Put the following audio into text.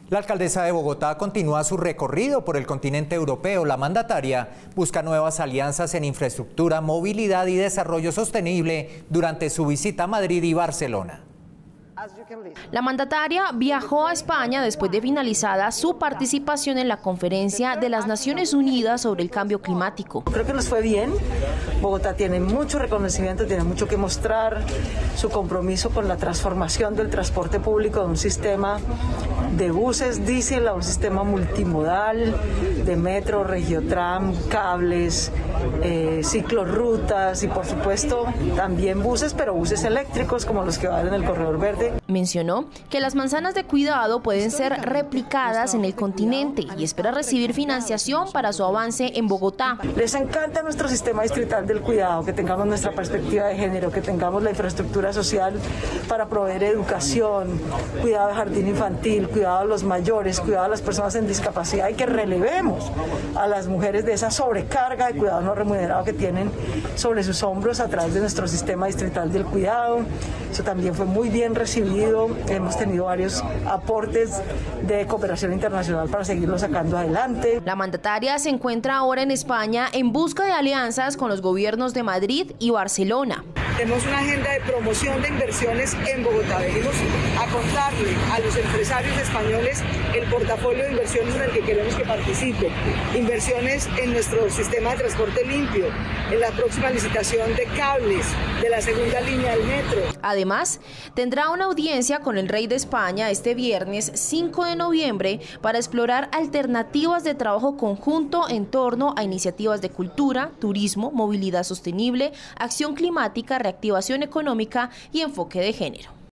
La alcaldesa de Bogotá continúa su recorrido por el continente europeo. La mandataria busca nuevas alianzas en infraestructura, movilidad y desarrollo sostenible durante su visita a Madrid y Barcelona. La mandataria viajó a España después de finalizada su participación en la conferencia de las Naciones Unidas sobre el cambio climático. Creo que nos fue bien. Bogotá tiene mucho reconocimiento, tiene mucho que mostrar, su compromiso con la transformación del transporte público de un sistema de buses diésel a un sistema multimodal, de metro, regiotram, cables, ciclorrutas y por supuesto también buses, pero buses eléctricos como los que van en el Corredor Verde. Mencionó que las manzanas de cuidado pueden ser replicadas en el continente y espera recibir financiación para su avance en Bogotá. Les encanta nuestro sistema distrital del cuidado, que tengamos nuestra perspectiva de género, que tengamos la infraestructura social para proveer educación, cuidado de jardín infantil, cuidado a los mayores, cuidado a las personas en discapacidad y que relevemos a las mujeres de esa sobrecarga de cuidado no remunerado que tienen sobre sus hombros a través de nuestro sistema distrital del cuidado. Eso también fue muy bien recibido. Hemos tenido varios aportes de cooperación internacional para seguirlo sacando adelante. La mandataria se encuentra ahora en España en busca de alianzas con los gobiernos de Madrid y Barcelona. Tenemos una agenda de promoción de inversiones en Bogotá. Venimos a contarle a los empresarios españoles el portafolio de inversiones en el que queremos que participen. Inversiones en nuestro sistema de transporte limpio, en la próxima licitación de cables de la segunda línea del metro. Además, tendrá una audiencia con el rey de España este viernes 5 de noviembre para explorar alternativas de trabajo conjunto en torno a iniciativas de cultura, turismo, movilidad sostenible, acción climática, reactivación económica y enfoque de género.